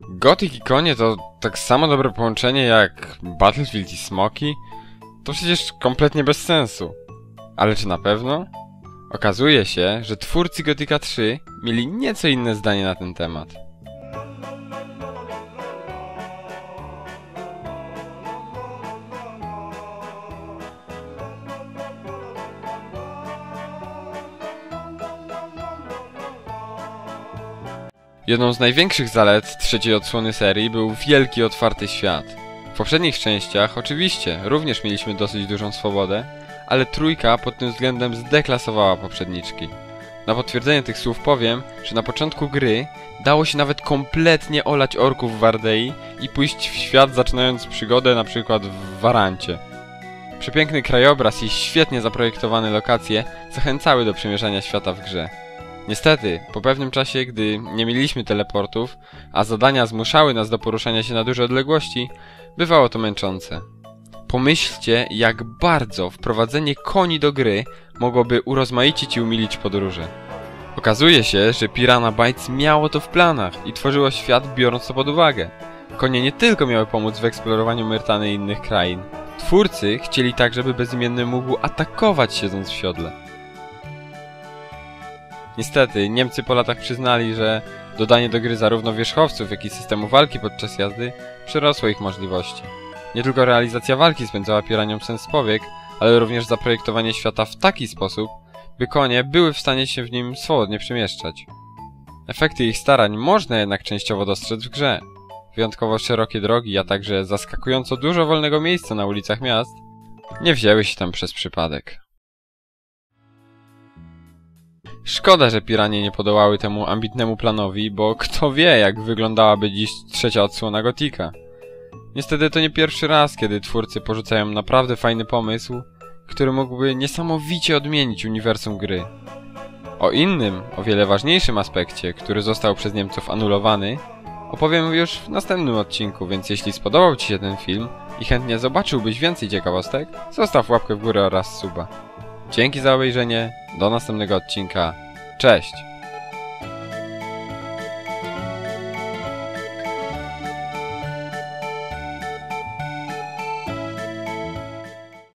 Gothic i konie to tak samo dobre połączenie jak Battlefield i smoki? To przecież kompletnie bez sensu. Ale czy na pewno? Okazuje się, że twórcy Gothica 3 mieli nieco inne zdanie na ten temat. Jedną z największych zalet trzeciej odsłony serii był wielki otwarty świat. W poprzednich częściach oczywiście również mieliśmy dosyć dużą swobodę, ale trójka pod tym względem zdeklasowała poprzedniczki. Na potwierdzenie tych słów powiem, że na początku gry dało się nawet kompletnie olać orków w Ardei i pójść w świat, zaczynając przygodę na przykład w Warancie. Przepiękny krajobraz i świetnie zaprojektowane lokacje zachęcały do przemierzania świata w grze. Niestety, po pewnym czasie, gdy nie mieliśmy teleportów, a zadania zmuszały nas do poruszania się na duże odległości, bywało to męczące. Pomyślcie, jak bardzo wprowadzenie koni do gry mogłoby urozmaicić i umilić podróże. Okazuje się, że Piranha Bytes miało to w planach i tworzyło świat, biorąc to pod uwagę. Konie nie tylko miały pomóc w eksplorowaniu Myrtany i innych krain. Twórcy chcieli tak, żeby bezimienny mógł atakować siedząc w siodle. Niestety, Niemcy po latach przyznali, że dodanie do gry zarówno wierzchowców, jak i systemu walki podczas jazdy przerosło ich możliwości. Nie tylko realizacja walki spędzała Piraniom sens powiek, ale również zaprojektowanie świata w taki sposób, by konie były w stanie się w nim swobodnie przemieszczać. Efekty ich starań można jednak częściowo dostrzec w grze. Wyjątkowo szerokie drogi, a także zaskakująco dużo wolnego miejsca na ulicach miast nie wzięły się tam przez przypadek. Szkoda, że Piranie nie podołały temu ambitnemu planowi, bo kto wie, jak wyglądałaby dziś trzecia odsłona Gothica. Niestety to nie pierwszy raz, kiedy twórcy porzucają naprawdę fajny pomysł, który mógłby niesamowicie odmienić uniwersum gry. O innym, o wiele ważniejszym aspekcie, który został przez Niemców anulowany, opowiem już w następnym odcinku, więc jeśli spodobał Ci się ten film i chętnie zobaczyłbyś więcej ciekawostek, zostaw łapkę w górę oraz suba. Dzięki za obejrzenie, do następnego odcinka, cześć!